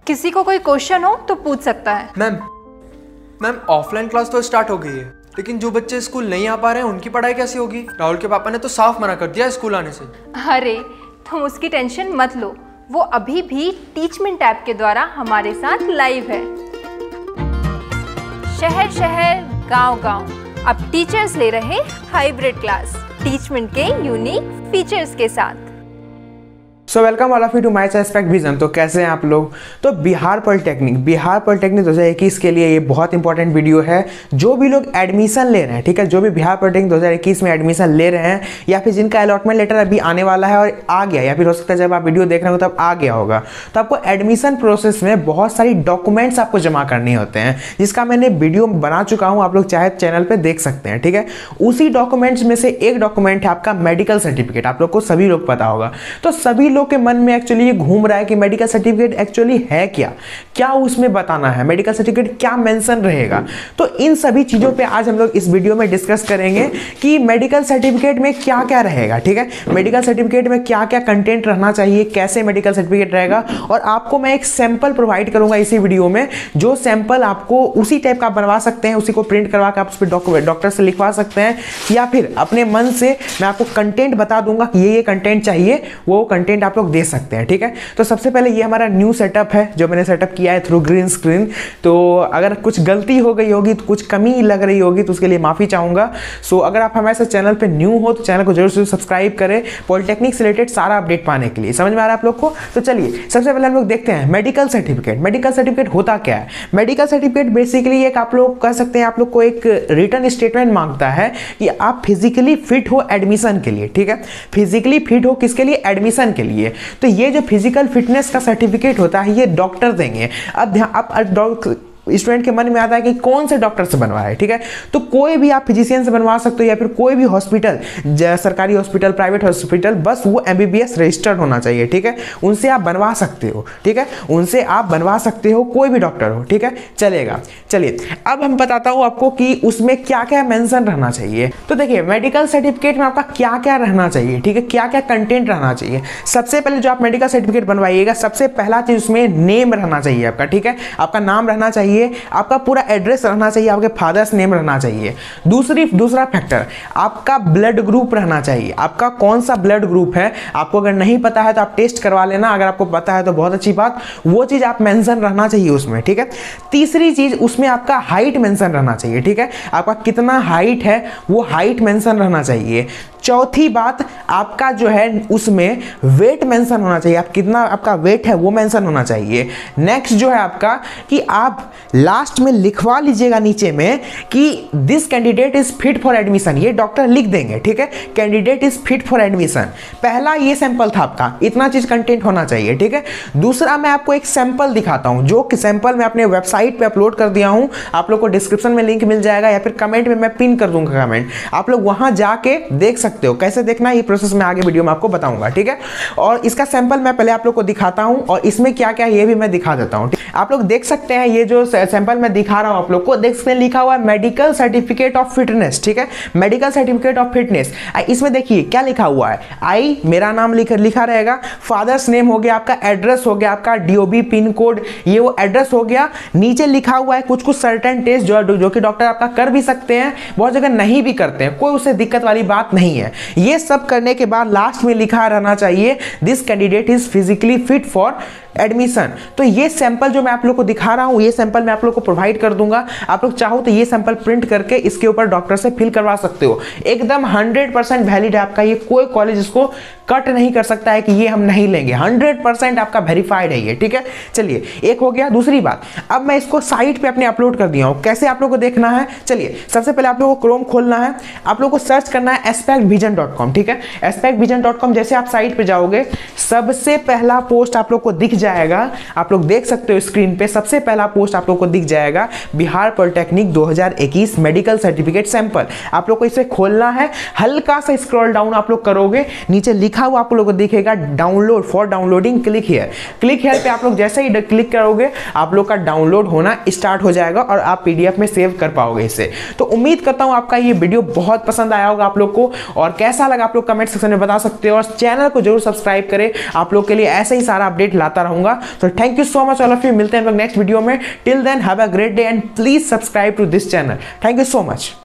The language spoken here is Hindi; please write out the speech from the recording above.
किसी को कोई क्वेश्चन हो तो पूछ सकता है। मैम ऑफलाइन क्लास तो स्टार्ट हो गई है, लेकिन जो बच्चे स्कूल नहीं आ पा रहे हैं उनकी पढ़ाई कैसी होगी? राहुल के पापा ने तो साफ मना कर दिया स्कूल आने से। अरे तुम उसकी टेंशन मत लो, वो अभी भी टीचमेंट ऐप के द्वारा हमारे साथ लाइव है। शहर शहर गांव गांव अब टीचर्स ले रहे हाइब्रिड क्लास टीचमेंट के यूनिक फीचर्स के साथ। So welcome all of you to my aspect vision. तो कैसे हैं आप लोग? तो बिहार पॉलिटेक्निक 2021 के लिए ये बहुत इंपॉर्टेंट वीडियो है। जो भी लोग एडमिशन ले रहे हैं, ठीक है, जो भी बिहार पॉलिटेक्निक 2021 में एडमिशन ले रहे हैं या फिर जिनका अलॉटमेंट लेटर अभी आने वाला है और आ गया, या फिर हो सकता है जब आप वीडियो देख रहे हो तब आ गया होगा, तो आपको एडमिशन प्रोसेस में बहुत सारी डॉक्यूमेंट्स आपको जमा करने होते हैं, जिसका मैंने वीडियो बना चुका हूँ, आप लोग चाहे चैनल पर देख सकते हैं। ठीक है, उसी डॉक्यूमेंट्स में से एक डॉक्यूमेंट है आपका मेडिकल सर्टिफिकेट। आप लोग को सभी लोग पता होगा, तो सभी लोग के मन में एक्चुअली ये घूम रहा है कि मेडिकल सर्टिफिकेट एक्चुअली है क्या उसमें बताना है, मेडिकल सर्टिफिकेट क्या मेंशन रहेगा। तो इन सभी चीजों पे आज हम लोग इस वीडियो में डिस्कस करेंगे कि मेडिकल सर्टिफिकेट में क्या क्या रहेगा। ठीक है, मेडिकल सर्टिफिकेट में क्या क्या कंटेंट रहना चाहिए, कैसे मेडिकल सर्टिफिकेट रहेगा, और आपको मैं एक सैंपल प्रोवाइड करूंगा इसी वीडियो में, जो सैंपल आपको उसी टाइप का बनवा सकते हैं, उसी को प्रिंट करवा के आप उस पर डॉक्टर से लिखवा सकते हैं, या फिर अपने मन से मैं आपको कंटेंट बता दूंगा कि ये कंटेंट चाहिए, वो कंटेंट आप लोग दे सकते हैं। ठीक है, तो सबसे पहले ये हमारा न्यू सेटअप है जो मैंने सेटअप किया है थ्रू ग्रीन स्क्रीन। तो अगर कुछ गलती हो गई होगी, तो कुछ कमी लग रही होगी, तो उसके लिए माफी चाहूंगा। सो अगर आप हमारे साथ चैनल पे न्यू हो तो चैनल को जरूर से सब्सक्राइब करें पॉलिटेक्निक से रिलेटेड सारा अपडेट पाने के लिए। समझ में आ रहा है आप लोग को? तो चलिए सबसे पहले हम लोग देखते हैं मेडिकल सर्टिफिकेट। मेडिकल सर्टिफिकेट होता क्या है? मेडिकल सर्टिफिकेट बेसिकली एक, आप लोग कह सकते हैं, आप लोग को एक रिटन स्टेटमेंट मांगता है कि आप फिजिकली फिट हो एडमिशन के लिए। ठीक है, फिजिकली फिट हो किसके लिए? एडमिशन के लिए। तो ये जो फिजिकल फिटनेस का सर्टिफिकेट होता है ये डॉक्टर देंगे। अब ध्यान, स्टूडेंट के मन में आता है कि कौन से डॉक्टर से बनवाए। ठीक है, तो कोई भी आप फिजिशियन से बनवा सकते हो, या फिर कोई भी हॉस्पिटल, सरकारी हॉस्पिटल, प्राइवेट हॉस्पिटल, बस वो MBBS रजिस्टर्ड होना चाहिए। ठीक है, उनसे आप बनवा सकते हो। ठीक है, उनसे आप बनवा सकते हो, कोई भी डॉक्टर हो। ठीक है, चलेगा। चलिए अब हम बताता हूं आपको कि उसमें क्या क्या मेंशन रहना चाहिए। तो देखिए मेडिकल सर्टिफिकेट में आपका क्या क्या रहना चाहिए, ठीक है, क्या क्या कंटेंट रहना चाहिए। सबसे पहले जो आप मेडिकल सर्टिफिकेट बनवाइएगा, सबसे पहला चीज उसमें नेम रहना चाहिए आपका। ठीक है, आपका नाम रहना चाहिए, आपका पूरा एड्रेस रहना चाहिए, आपके फादर्स नेम रहना चाहिए। दूसरा फैक्टर, आपका ब्लड ग्रुप रहना चाहिए। आपका कौन सा ब्लड ग्रुप है, आपको अगर नहीं पता है तो आप टेस्ट करवा लेना, अगर आपको पता है तो बहुत अच्छी बात, वो चीज आप मेंशन रहना चाहिए उसमें। ठीक है, तीसरी चीज उसमें आपका हाइट मेंशन रहना चाहिए। ठीक है, आपका कितना हाइट है वो हाइट मेंशन रहना चाहिए। चौथी बात, आपका जो है उसमें वेट मेंशन होना चाहिए, आप कितना आपका वेट है वो मेंशन होना चाहिए। नेक्स्ट जो है आपका कि आप लास्ट में लिखवा लीजिएगा नीचे में कि this candidate is fit for admission, ये डॉक्टर लिख देंगे। ठीक है, candidate is fit for admission. पहला ये सैंपल था आपका, इतना चीज कंटेंट होना चाहिए। ठीक है, दूसरा मैं आपको एक सैंपल दिखाता हूं, जो कि सैंपल मैं अपने वेबसाइट पे अपलोड कर दिया हूं, आप लोग को डिस्क्रिप्शन में लिंक मिल जाएगा, या फिर कमेंट में मैं पिन कर दूंगा कमेंट, आप लोग वहां जाके देख सकते हो। कैसे देखना ये प्रोसेस मैं आगे वीडियो में आपको बताऊंगा। ठीक है, और इसका सैंपल मैं पहले आप लोग को दिखाता हूं, और इसमें क्या क्या ये भी मैं दिखा देता हूं। आप लोग देख सकते हैं, ये जो सैंपल मैं दिखा रहा हूं आप लोग को, देख सकते हैं लिखा हुआ है मेडिकल सर्टिफिकेट ऑफ फिटनेस। ठीक है, मेडिकल सर्टिफिकेट ऑफ फिटनेस। इसमें देखिए क्या लिखा हुआ है, आई मेरा नाम लिखा रहेगा, फादर्स नेम हो गया, आपका एड्रेस हो गया, आपका DOB पिन कोड, ये वो एड्रेस हो गया। नीचे लिखा हुआ है कुछ सर्टेन टेस्ट जो कि डॉक्टर आपका कर भी सकते हैं, बहुत जगह नहीं भी करते हैं, कोई उससे दिक्कत वाली बात नहीं है। ये सब करने के बाद लास्ट में लिखा रहना चाहिए this candidate is physically fit for admission. तो ये सैंपल जो मैं आप लोग को दिखा रहा हूं, ये सैंपल मैं आप लोग को प्रोवाइड कर दूंगा। आप लोग चाहो तो ये सैंपल प्रिंट करके इसके ऊपर डॉक्टर से फिल करवा सकते हो। एकदम 100% वैलिड है आपका, ये कोई कॉलेज इसको कट नहीं कर सकता है कि ये हम नहीं लेंगे, 100% आपका वेरीफाइड है ये। ठीक है, चलिए एक हो गया। दूसरी बात, अब मैं इसको साइट पे अपने अपलोड कर दिया हूं, कैसे आप लोग को देखना है? चलिए सबसे पहले आप लोग को क्रोम खोलना है, आप लोग को सर्च करना है aspectvision.com। ठीक है, aspectvision.com जैसे आप साइट पे जाओगे, सबसे पहला पोस्ट आप लोग को दिख जाएगा, आप लोग देख सकते हो स्क्रीन पे, सबसे पहला पोस्ट आप लोग को दिख जाएगा Bihar polytechnic 2021 medical certificate sample. आप लोग को इसे खोलना है, हल्का सा स्क्रॉल डाउन आप लोग करोगे, नीचे लिखा हुआ आप लोग को दिखेगा download for downloading, click here. Click here पे आप लोग जैसे ही क्लिक करोगे आप लोग का डाउनलोड होना स्टार्ट हो जाएगा और आप PDF में सेव कर पाओगे इसे। तो उम्मीद करता हूं आपका ये वीडियो बहुत पसंद आया होगा आप लोग को, और कैसा लगा आप लोग कमेंट सेक्शन में बता सकते हो, और चैनल को जरूर सब्सक्राइब करें, आप लोग के लिए ऐसे ही सारा अपडेट लाता रहूंगा। तो thank you so much all of you, मिलते हैं हम लोग नेक्स्ट वीडियो में। Till then have a great day and please subscribe to this channel. Thank you so much.